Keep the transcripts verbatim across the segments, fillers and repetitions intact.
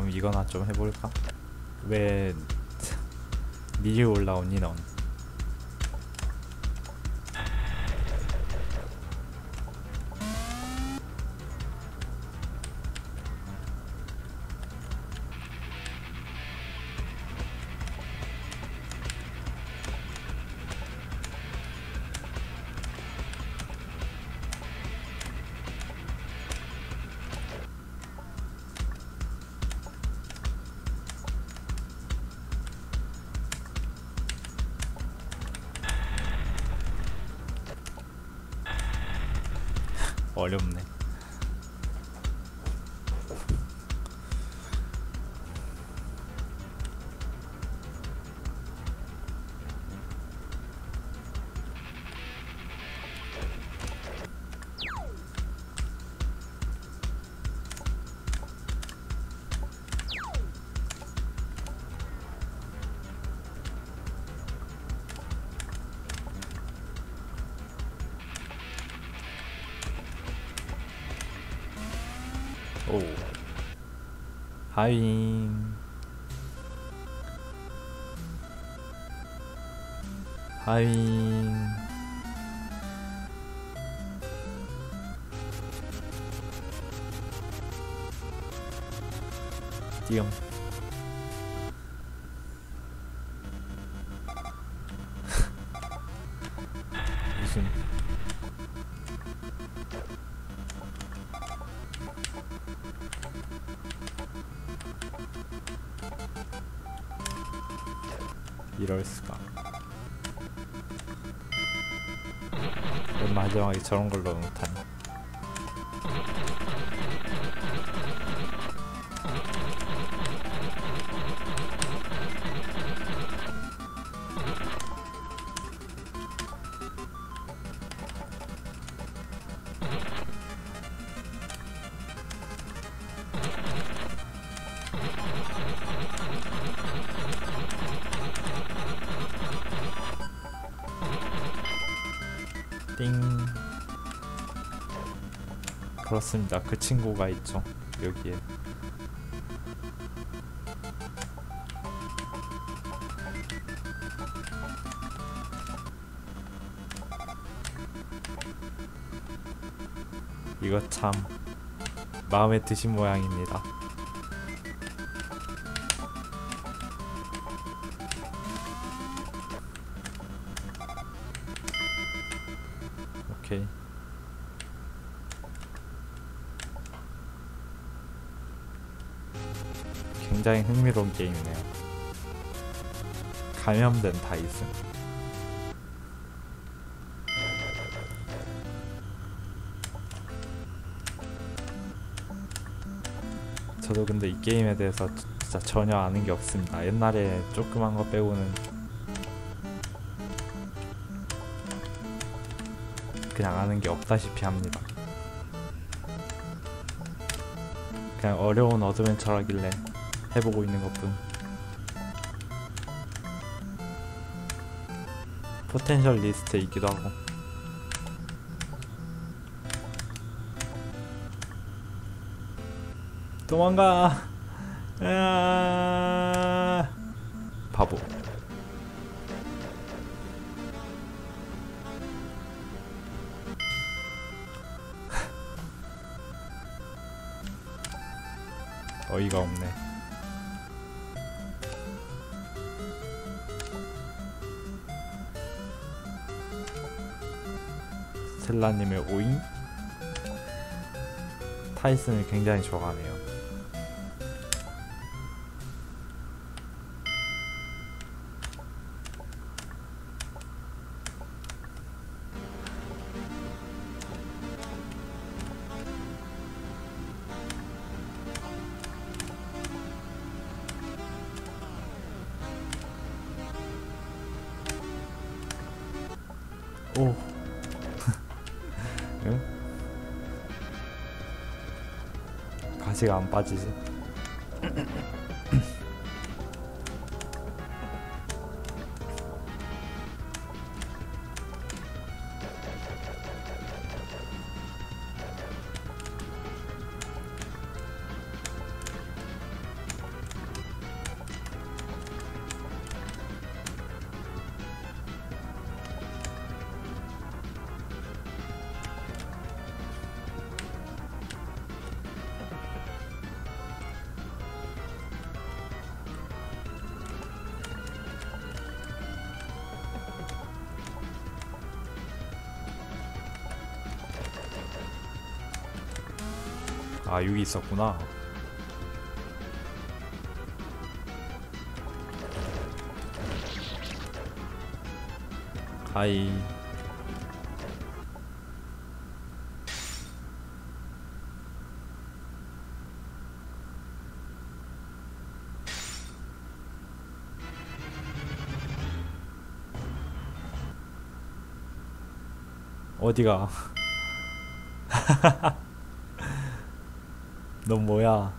그럼 이거나 좀 해볼까? 왜 미리 올라오니 넌? 어렵네. 오, 하잉 하잉. 띠용. 무슨 이럴 수가. 맨 마지막에 저런 걸로 못하네. 띵. 그렇습니다. 그 친구가 있죠, 여기에. 이거 참 마음에 드신 모양입니다. 오케이. 굉장히 흥미로운 게임이네요. 감염된 타이스. 저도 근데 이 게임에 대해서 진짜 전혀 아는 게 없습니다. 옛날에 조그만 거 빼고는 그냥 아는 게 없다시피 합니다. 그냥 어려운 어드벤처라길래 해보고 있는 것뿐. 포텐셜 리스트에 있기도 하고. 도망가. 으아, 바보. 어이가 없네. 스텔라님의 오잉? 타이슨을 굉장히 좋아하네요. 오. 응? 가시가 안 빠지지? 아 여기 있었구나. 하이. 어디가? 넌 뭐야?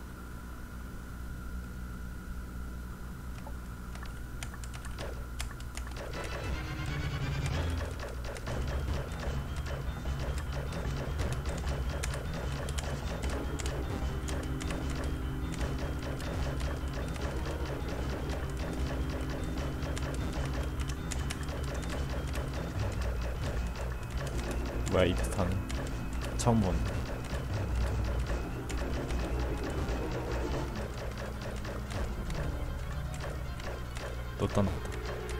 뭐야 이 패턴 처음 본. 또 떠났다.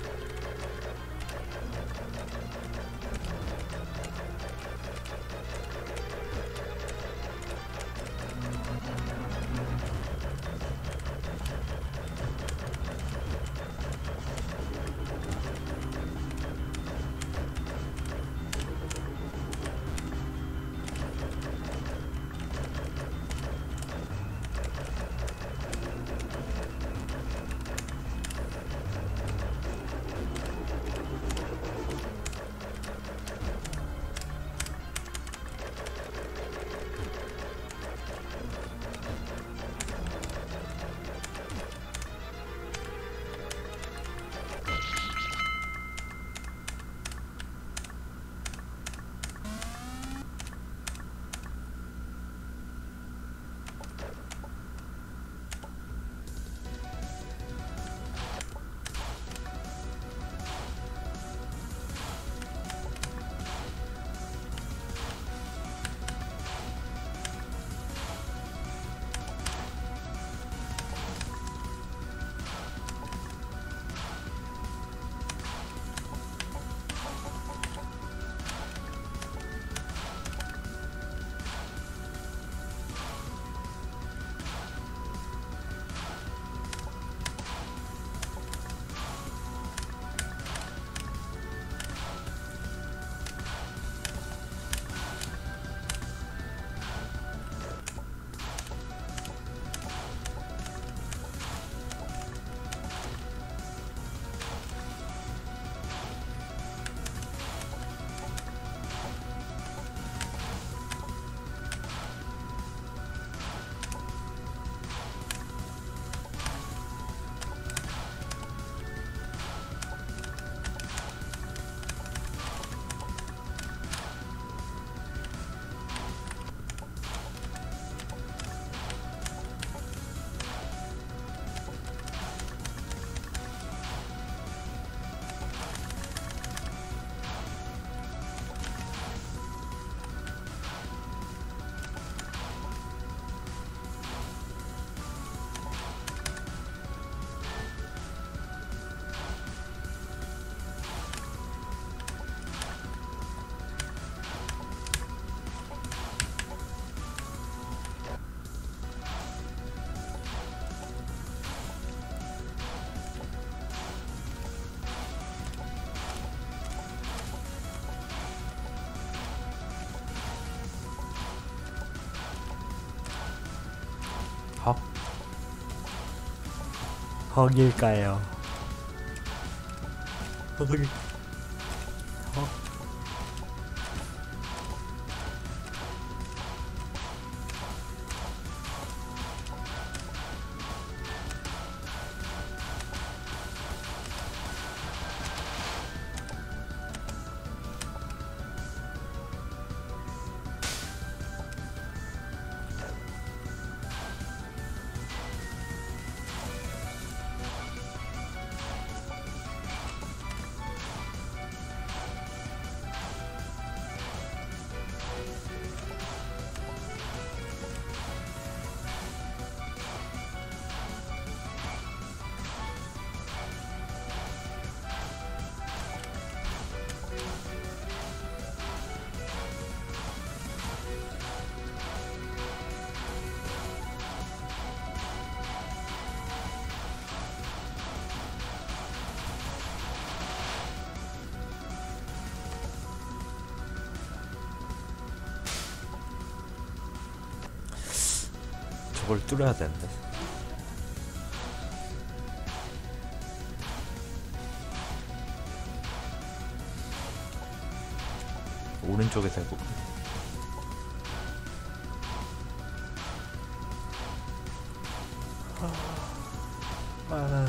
헉? 헉일까요? 헉? 헉? 그걸 뚫어야 되는데. 오른쪽에서 해볼까? 아...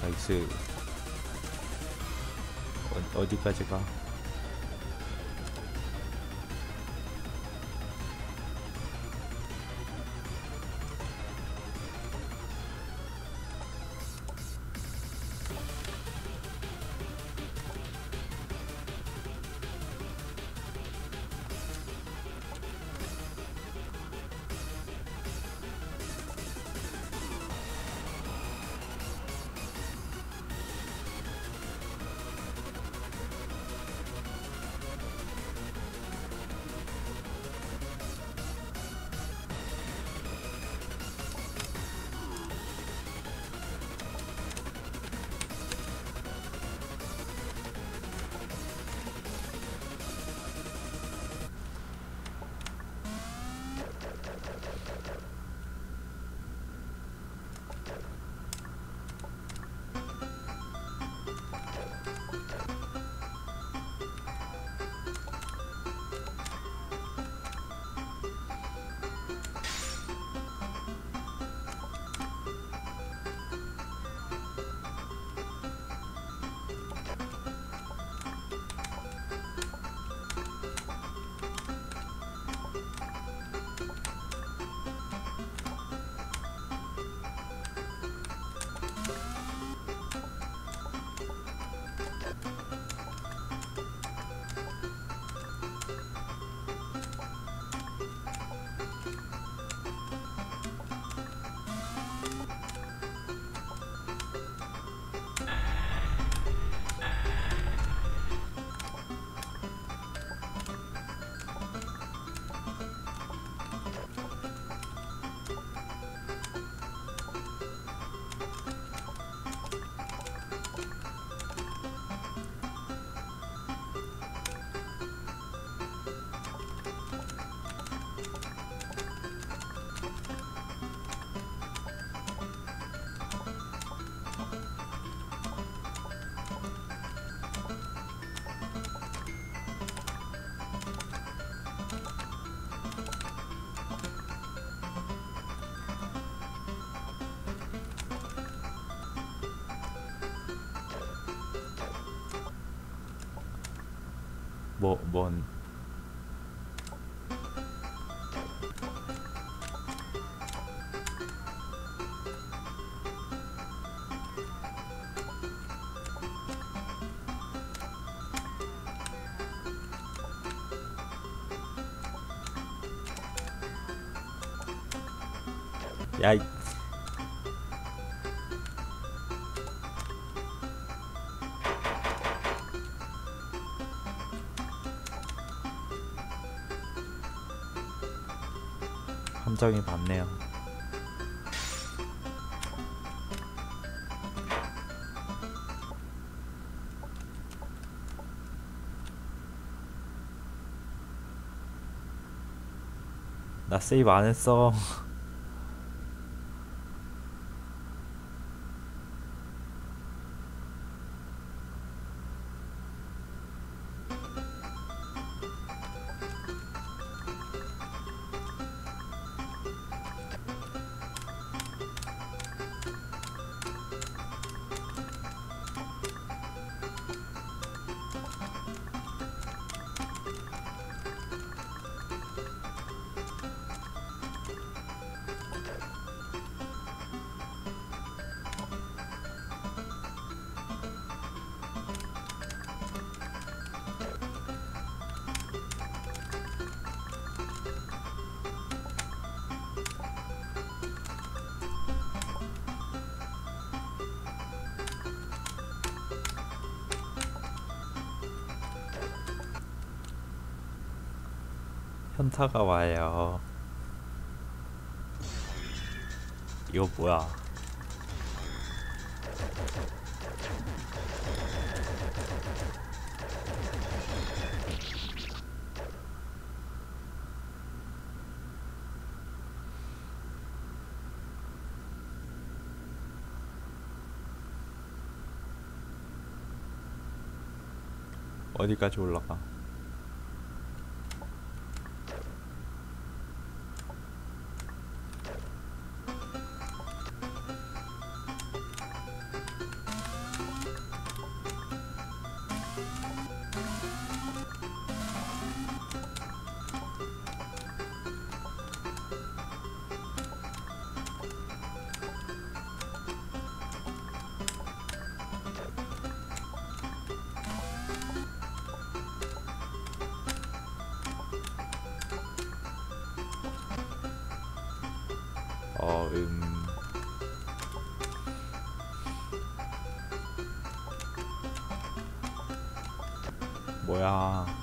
나이스. 어, 어디까지 가? 뭐, 뭔 야, 이- 함정이 많네요. 나 세이브 안 했어. 현타가 와요. 이거 뭐야? 어디까지 올라가? 음 뭐야.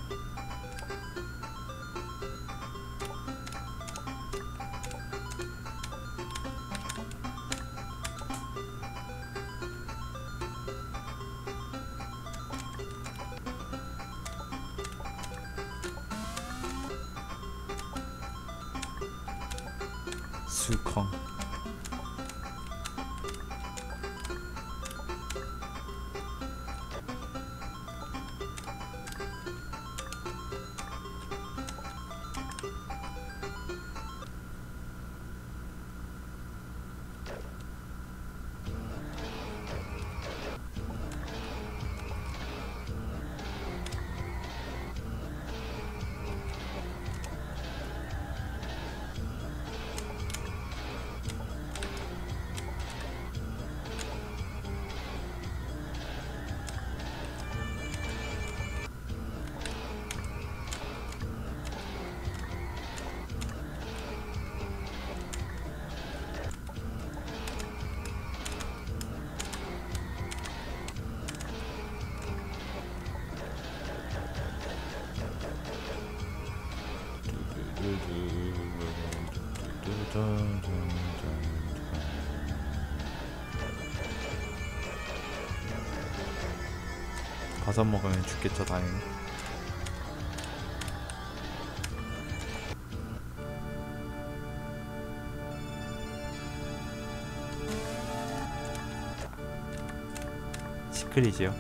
수컹. 가서 먹으면 죽겠죠, 다행히. 시크릿이요.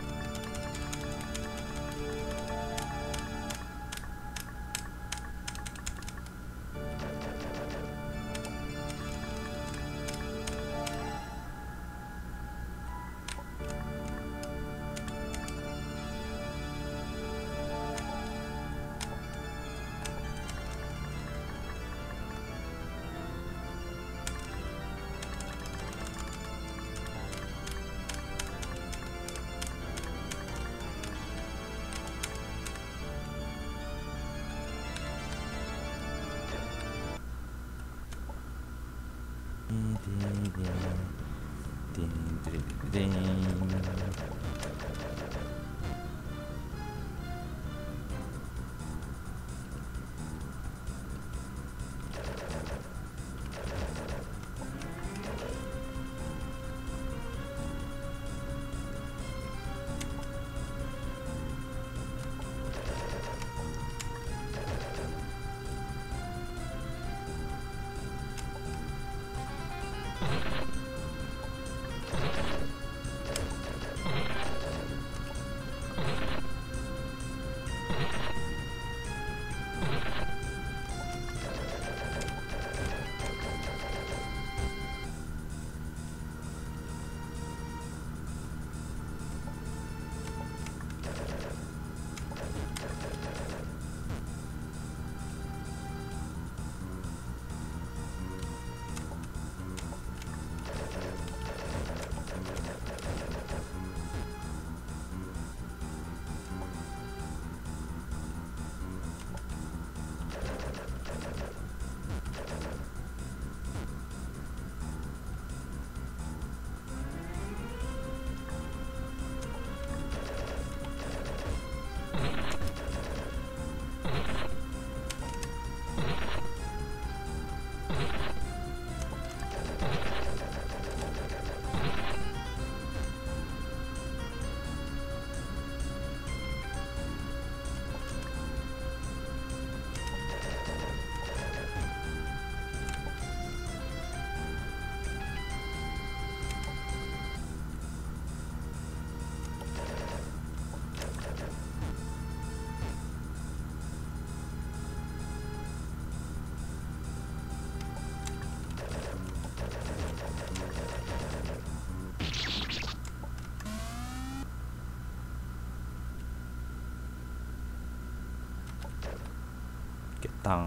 땅.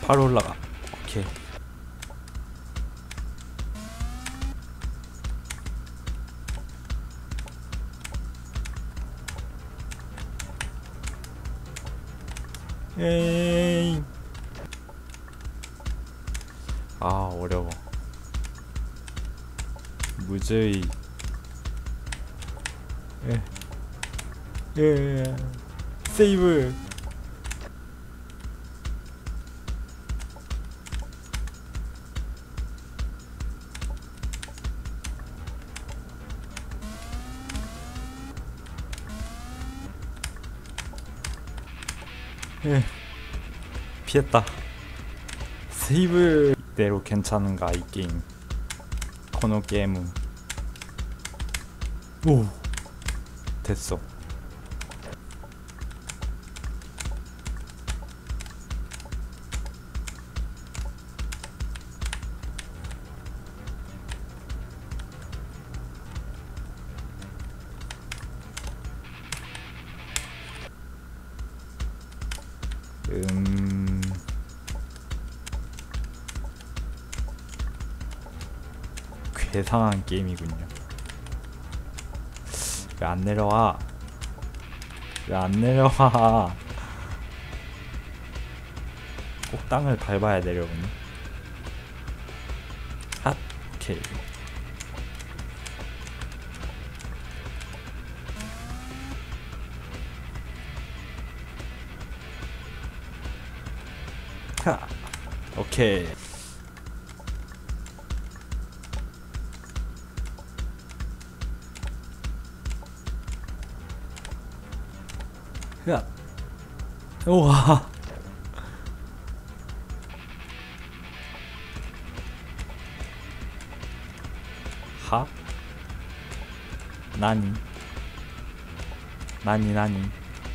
바로 올라가. 오케이. 에이. 아 어려워. 무저히. 에. 에. 세이브. 에. 피했다. 세이브. 이대로 괜찮은가 이 게임. 코노 게임. 오 됐어. 음... 괴상한 게임이군요. 왜 안 내려와? 왜 안 내려와? 꼭 땅을 밟아야 내려오니? 핫! 오케이. 하! 오케이. 야. 우와. 하? 나니? 나니 나니?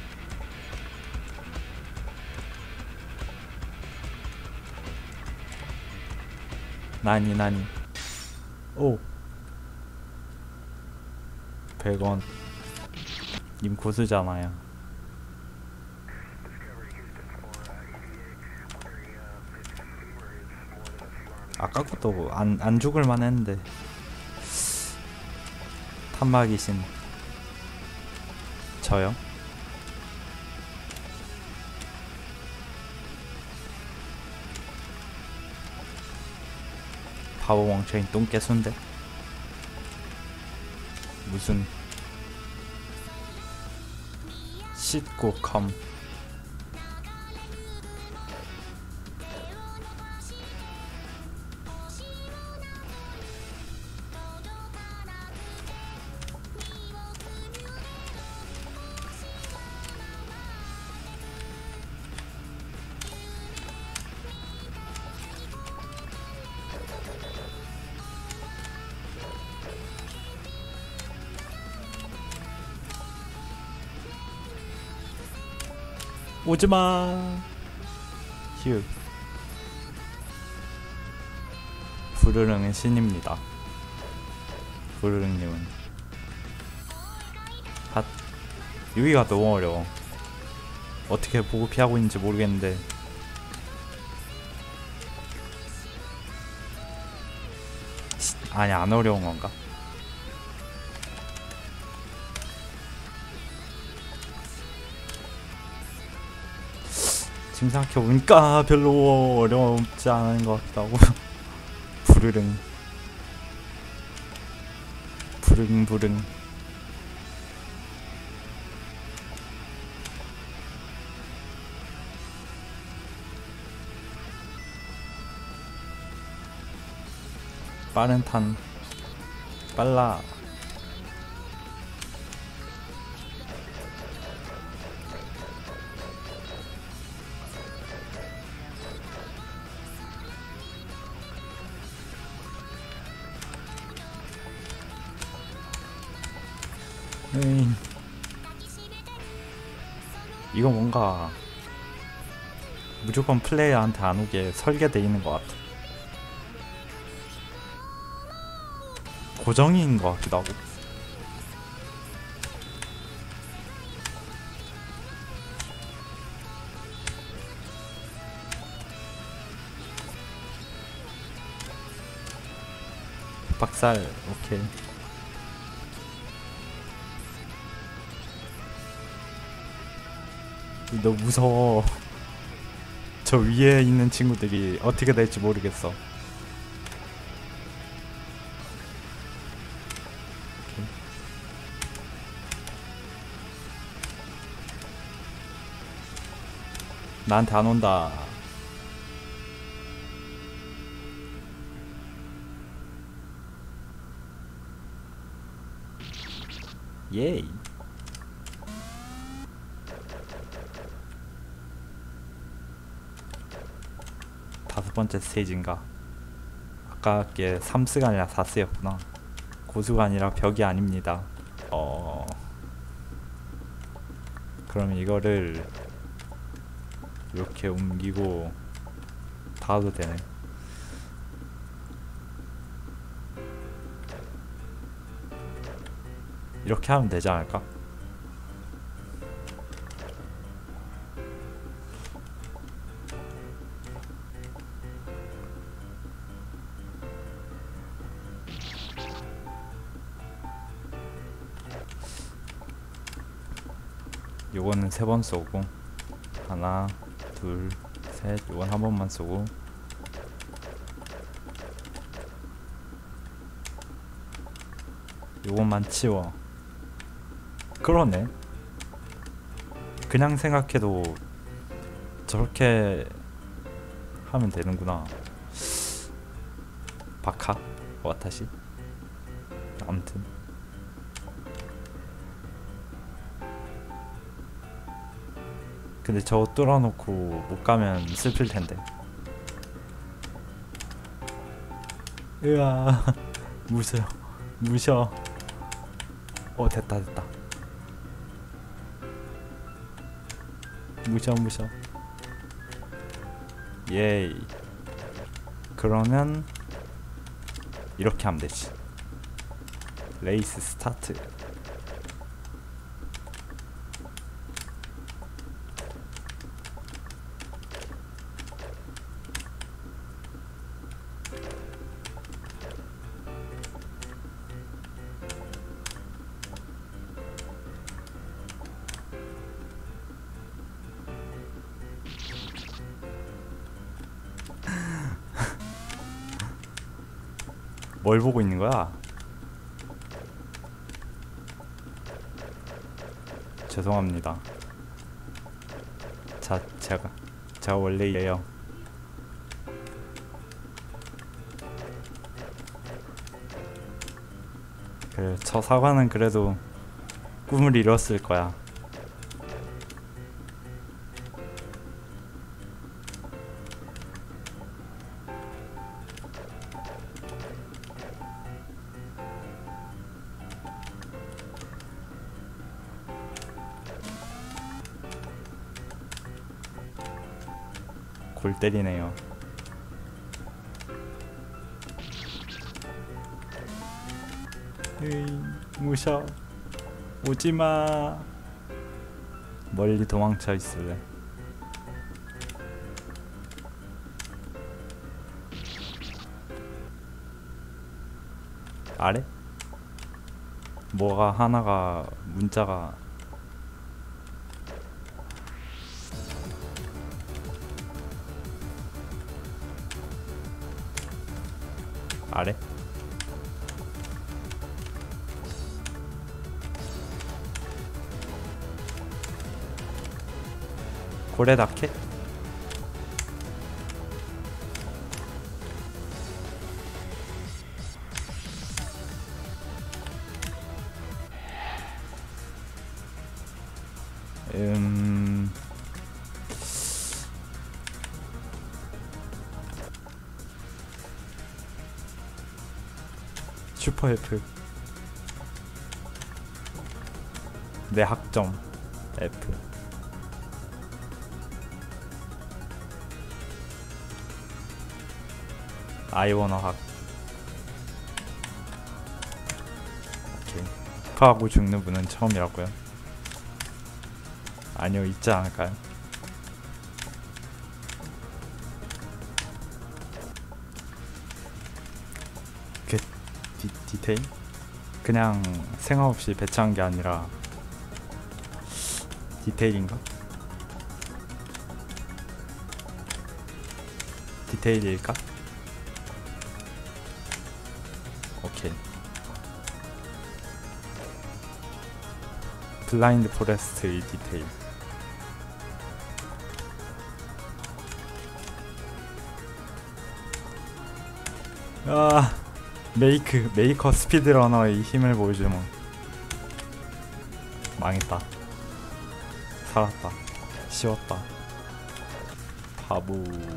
나니 나니? 오. 백 원. 님 고수잖아요. 아까부터 안, 안 죽을만 했는데. 탐막이신 저요? 바보 멍청이 똥개수인데? 무슨 씻고 컴. 오지마. 휴. 부르릉은 신입니다. 부르릉님은. 핫. 여기가 너무 어려워. 어떻게 보고 피하고 있는지 모르겠는데. 시, 아니 안 어려운 건가? 지금 생각해보니까 별로 어렵지 않은 것 같기도 하고. 부르릉 부릉 부릉. 빠른 탄. 빨라. 에이. 이거 뭔가 무조건 플레이어한테 안 오게 설계되어 있는 것 같아. 고정인 것 같기도 하고. 박살. 오케이. 너무 무서워. 저 위에 있는 친구들이 어떻게 될지 모르겠어. 오케이. 나한테 안 온다. 예이. 다섯 번째 스테이지인가? 아까 게 삼 스가 아니라 사 스였구나. 고수가 아니라 벽이 아닙니다. 어... 그럼 이거를 이렇게 옮기고 닿아도 되네. 이렇게 하면 되지 않을까? 요거는 세 번 쏘고, 하나 둘 셋, 요건 한 번만 쏘고, 요것만 치워. 그러네. 그냥 생각해도 저렇게 하면 되는구나. 바카? 와타시? 아무튼 근데 저거 뚫어놓고 못 가면 슬플 텐데. 으아. 무셔 무셔. 어 됐다 됐다. 무셔 무셔. 예이. 그러면 이렇게 하면 되지. 레이스 스타트. 뭘 보고 있는 거야? 죄송합니다. 자, 제가 제가 원래 이래요. 그래, 저 사과는 그래도 꿈을 이뤘을 거야. 골 때리네요. 으이, 무셔. 오지마. 멀리 도망쳐 있을래. 아래? 뭐가 하나가 문자가 아래? 고래다케? 음... 슈퍼 F. 내 학점 F. 아이원어 학. 오케이. 축하하고 죽는 분은 처음이라고요? 아니요, 있지 않을까요? 그 디, 디테일? 그냥 생각 없이 배치한 게 아니라 디테일인가? 디테일일까? 오케이. 블라인드 포레스트의 디테일. 아, 메이크 메이커 스피드러너의 힘을 보여주면 망했다. 살았다. 쉬웠다. 바보.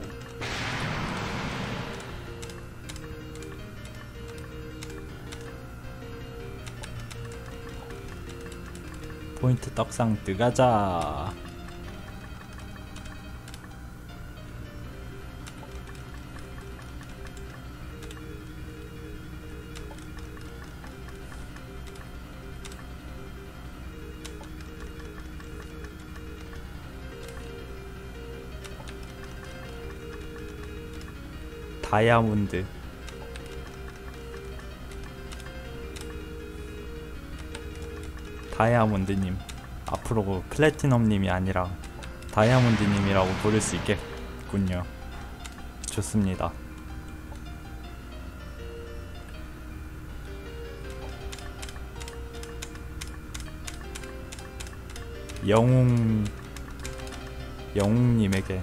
포인트 떡상 뜨가자. 다이아몬드. 다이아몬드님, 앞으로 플래티넘님이 아니라 다이아몬드님이라고 부를 수 있겠군요. 좋습니다. 영웅 영웅님에게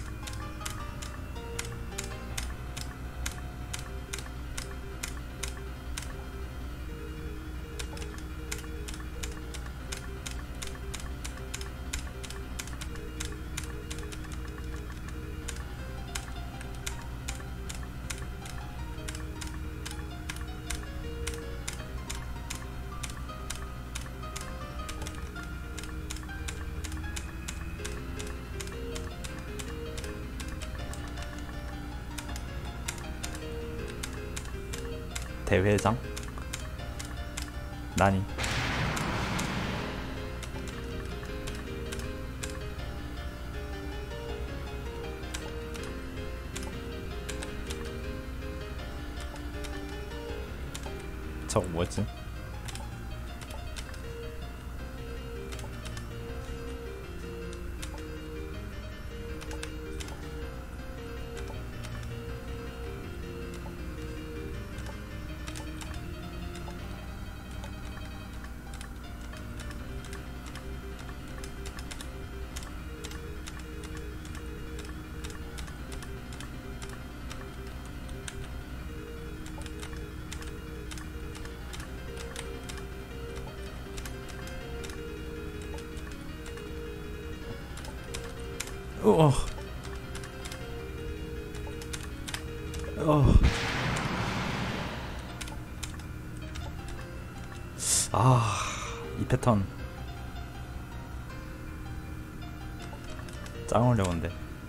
대회장? 나니? 저거 뭐지? 어. 어. 아, 이 패턴 짱 어려운데.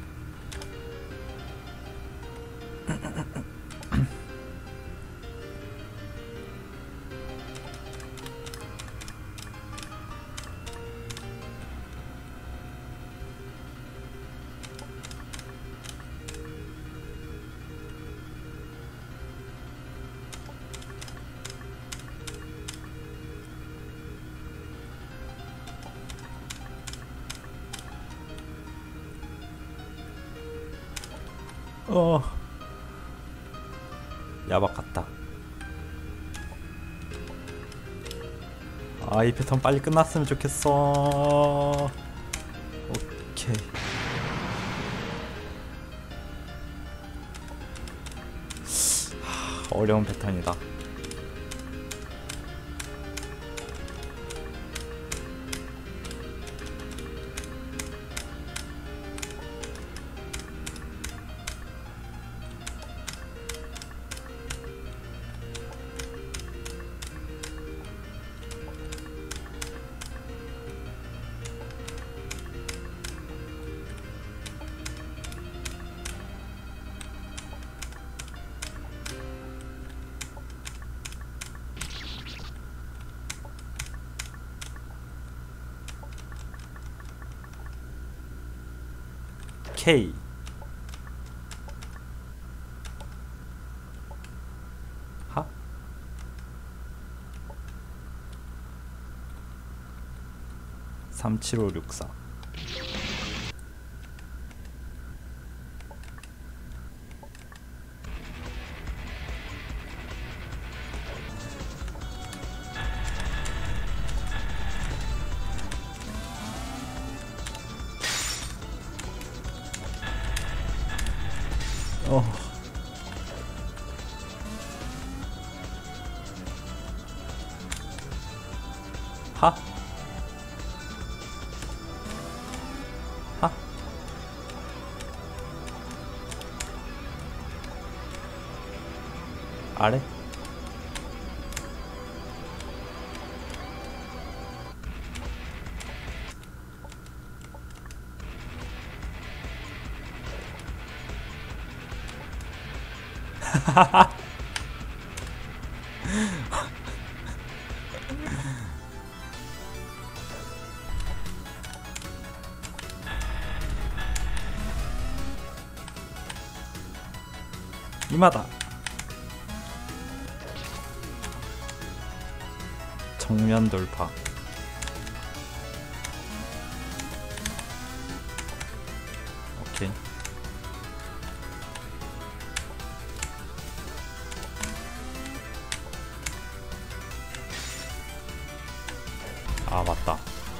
어, 야박 같다. 아, 이 패턴 빨리 끝났으면 좋겠어. 오케이. 하, 어려운 패턴이다. K. 하? 삼칠오육사. 어. 하? 하? 아래? 이마다. 정면 돌파. 오케이. 아 맞다.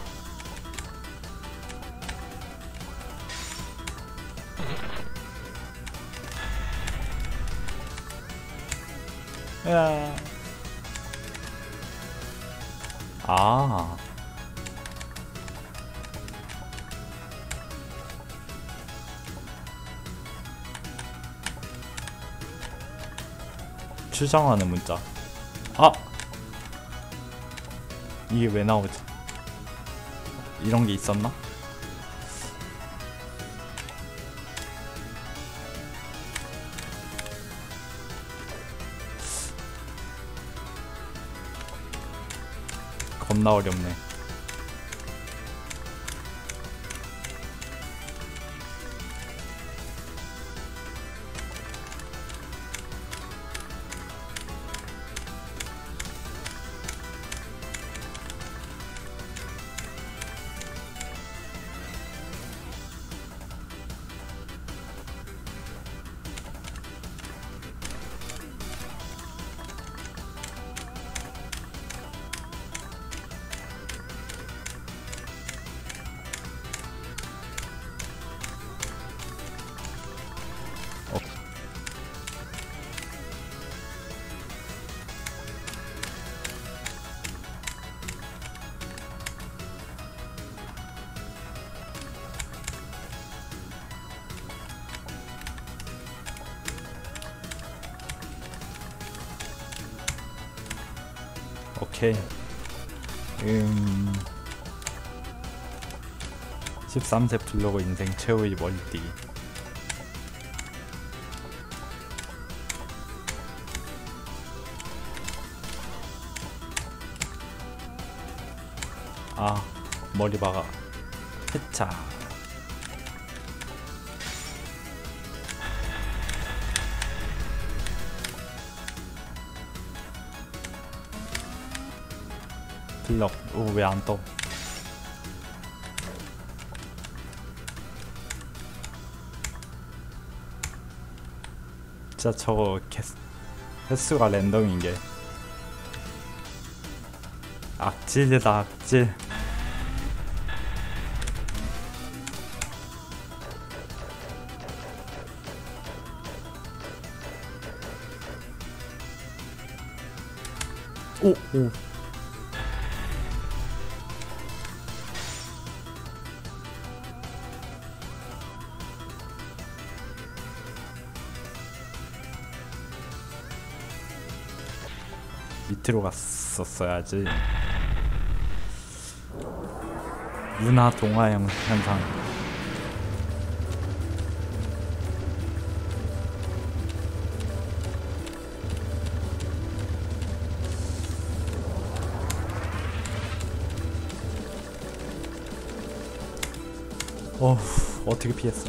야. 아. 추정하는 문자. 아. 이게 왜 나오지? 이런 게 있었나? 겁나 어렵네. 오케이. 음... 십삼 세 플로그 인생 최후의 멀리뛰기. 아, 머리 박아. 해차. 블럭. 오, 왜 안 떠? 진짜 저거 개수, 횟수가 랜덤인 게 악질이다, 악질. 오, 오. 밑으로 갔었어야지. 문화 동화형 현상. 어, 어떻게 피했어?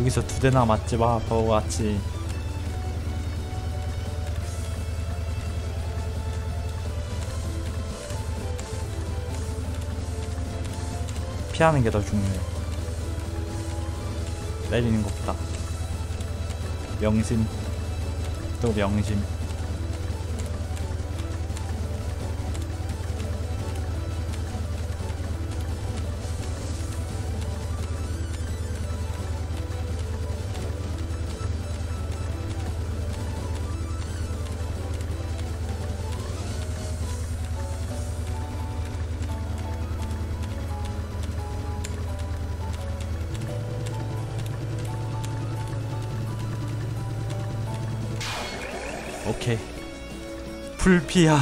여기서 두 대나 맞지 마, 바보같이. 피하는 게 더 중요해. 때리는 것보다. 명심. 또 명심. 오케이. 불피야.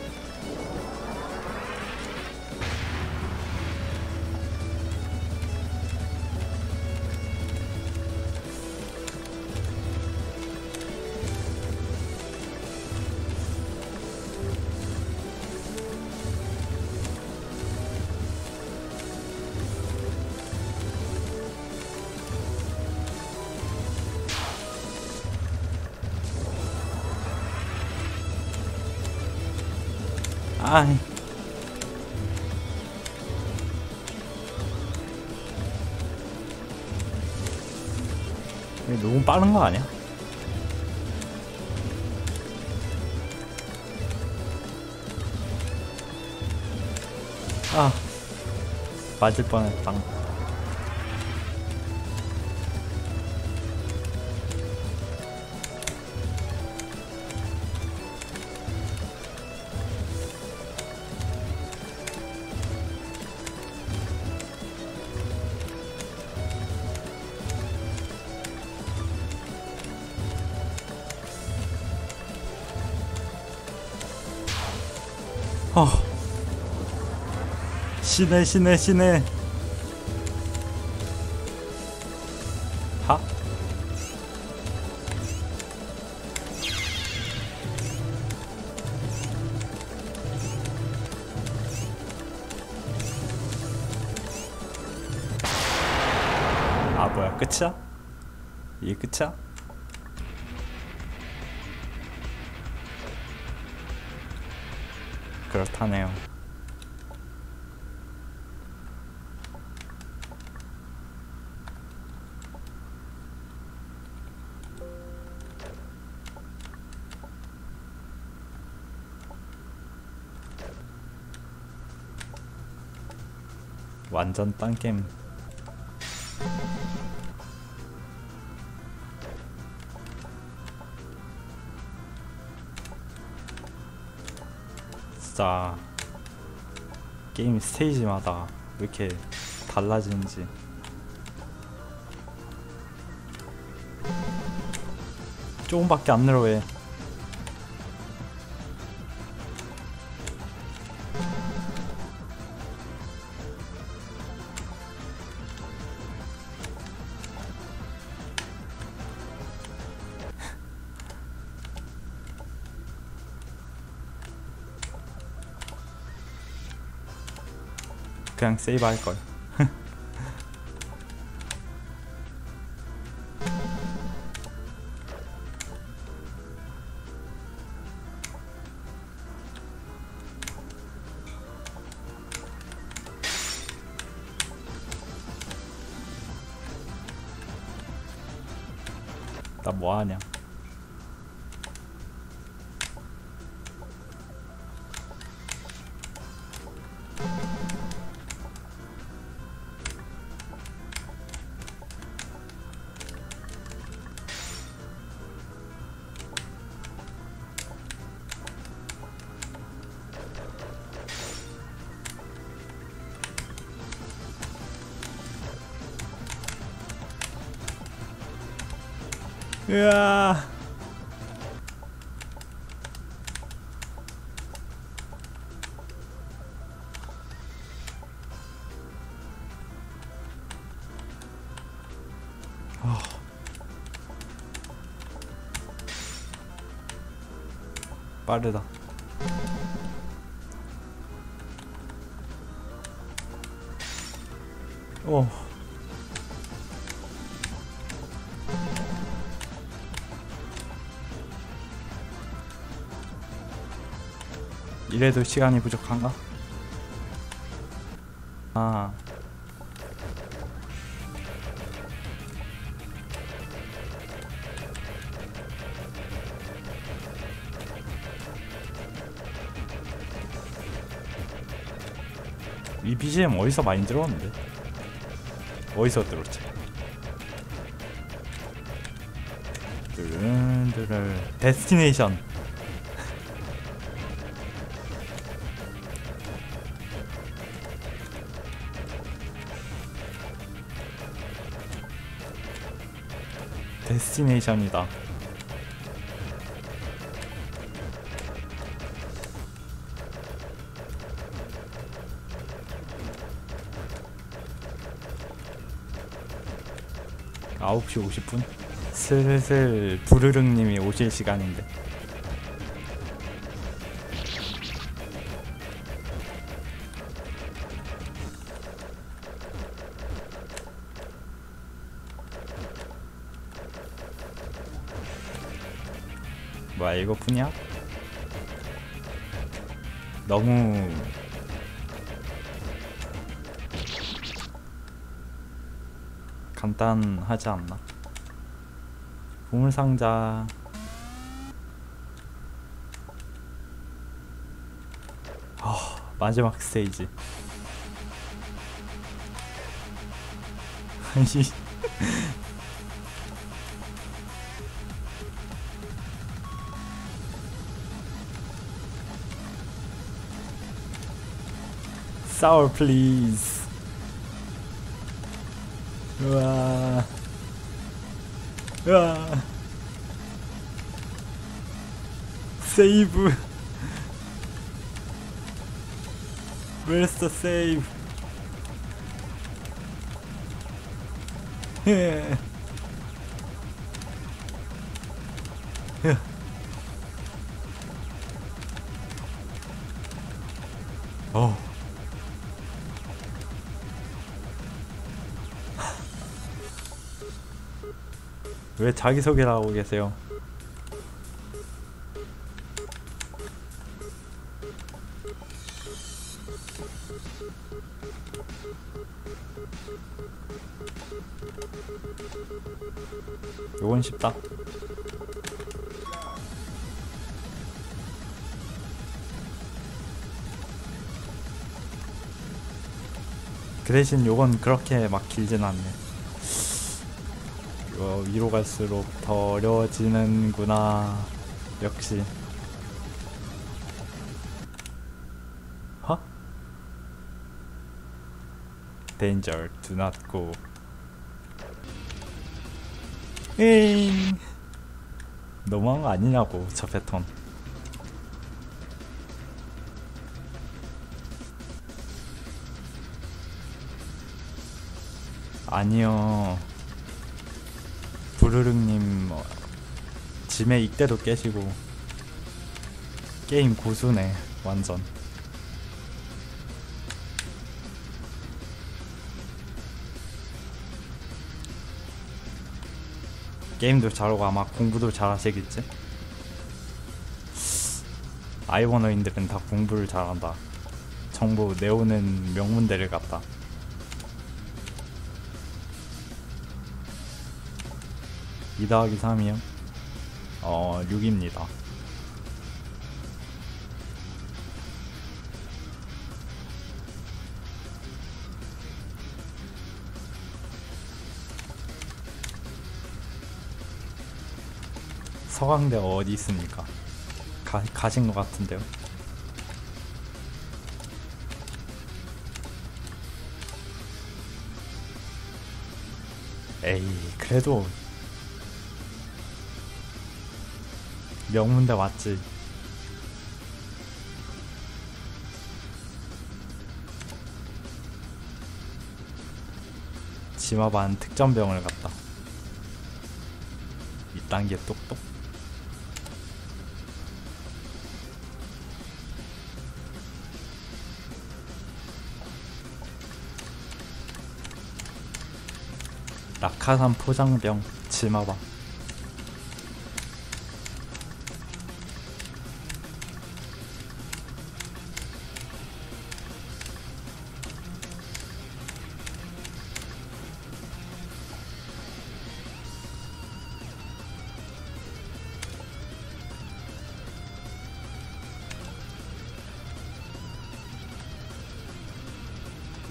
아이. 이게 너무 빠른 거 아니야? 아, 맞을 뻔했다. 어, 시내 시내 시내. 하? 아 뭐야, 끝이야? 이게 끝이야? 그렇다네요. 완전 딴 게임. 진짜 게임 스테이지마다 왜 이렇게 달라지는지. 조금밖에 안 늘어. 왜? 그냥 세이브 할걸. 나 뭐하냐. 으아. 어. 빠르다. 오. 이래도 시간이 부족한가? 아 이 비지엠 어디서 많이 들었는데? 어디서 들었지? 뚜른뚜른 데스티네이션. 데스티네이션이다. 아홉 시 오십 분? 슬슬 부르릉님이 오실 시간인데. 뭐야 이거뿐이야? 너무 간단하지 않나? 보물상자. 아, 마지막 스테이지. 아니 sour please. 우와 우와 세이브. Where's the save? 예. 예. 어. 왜 자기소개를 하고 계세요? 요건 쉽다. 그 대신 요건 그렇게 막 길진 않네. 이거 위로 갈수록 더 어려워지는구나. 역시. huh? Danger, do not go. 에잉. 너무한 거 아니냐고 저 패턴. 아니요. 부르릉님 어, 짐에 이때도 깨시고 게임 고수네 완전. 게임도 잘하고 아마 공부도 잘하시겠지? 아이워너인들은 다 공부를 잘한다. 정보 내오는 명문대를 갔다. 이 더하기 삼이요? 어... 육입니다. 서강대가 어디 있습니까? 가, 가신 것 같은데요? 에이, 그래도 명문대 맞지. 지마반 특전병을 갔다. 이딴 게 똑똑. 낙하산 포장병 지마반.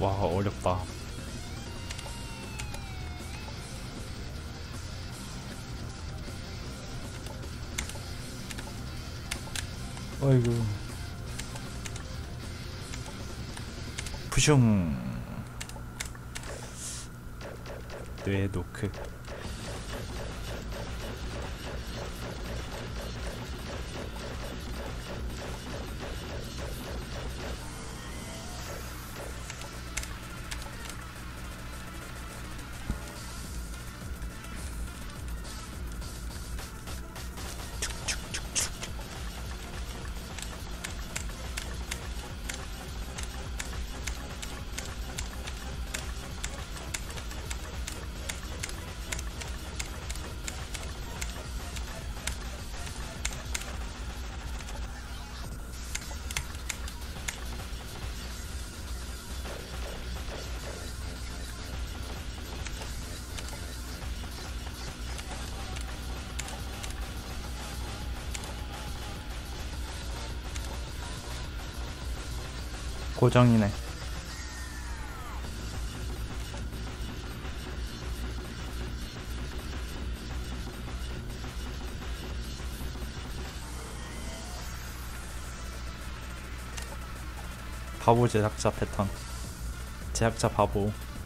와 어렵다. 어이구. 푸슝. 뇌 노크. 고정이네. 바보 제작자 패턴. 제작자 바보.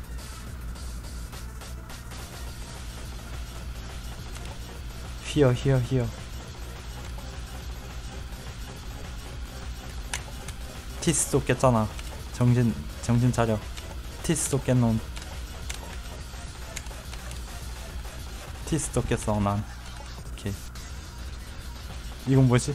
휘어 휘어 휘어. 티스도 깼잖아. 정신 정신 차려. 티스도 깼놈. 티스도 깼어 난. 오케이. 이건 뭐지?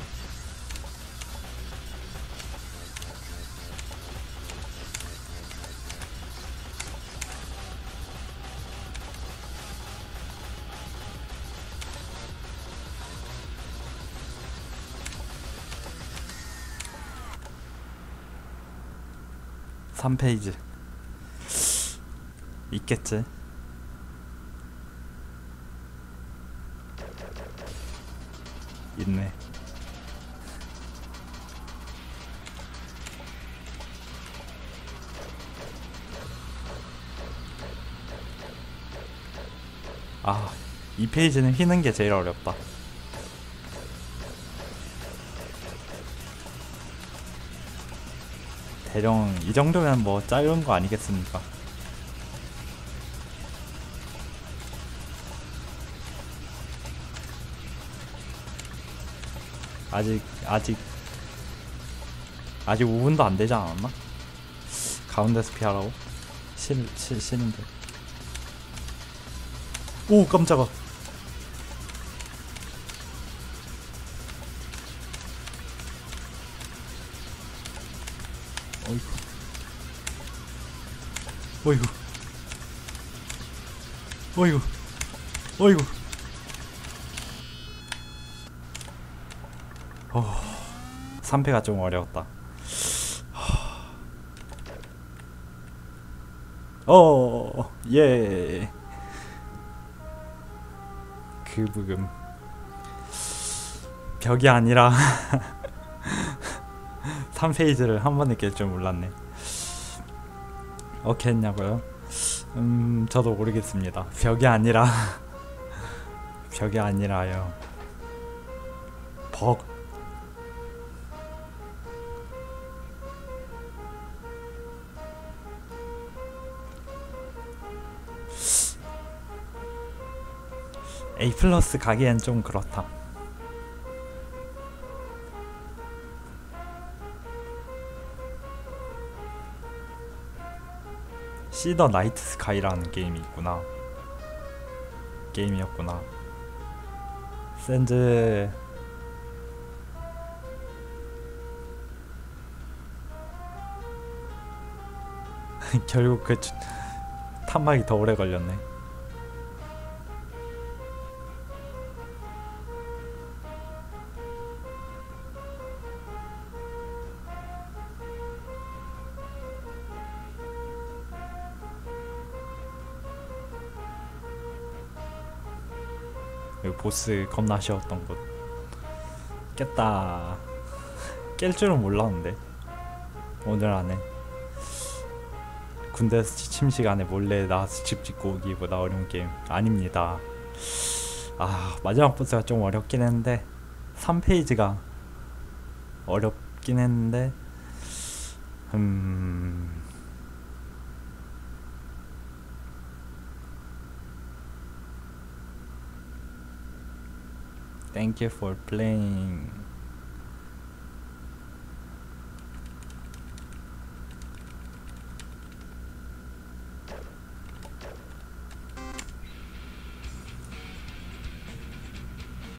삼 페이지 있겠지. 있네. 아, 이 페이지는 휘는 게 제일 어렵다. 대령 이 정도면 뭐 짧은 거 아니겠습니까? 아직 아직 아직 오 분도 안 되지 않았나? 가운데서 피하라고? 싫, 싫, 싫은데. 오 깜짝아. 어이구 어이구 어이구 어이구. 어, 삼 패가 좀 어려웠다. 어, 예. 그 부금 벽이 아니라 삼 페이지를 한 번에 깰 줄 몰랐네. 어떻게 했냐고요? 음, 저도 모르겠습니다. 벽이 아니라 벽이 아니라요. 벅. A 플러스 가기엔 좀 그렇다. 시 더 나이트 스카이라는 게임이 있구나. 게임이었구나. 센즈. 결국 그 탐막이 더 오래 걸렸네. 여기 보스 겁나 쉬웠던 곳 깼다. 깰 줄은 몰랐는데 오늘 안에 군대에서 취침 시간에 몰래 나와서 집 짓고 오기보다 어려운 게임 아닙니다. 아, 마지막 보스가 좀 어렵긴 했는데 삼 페이지가 어렵긴 했는데 음... Thank you for playing.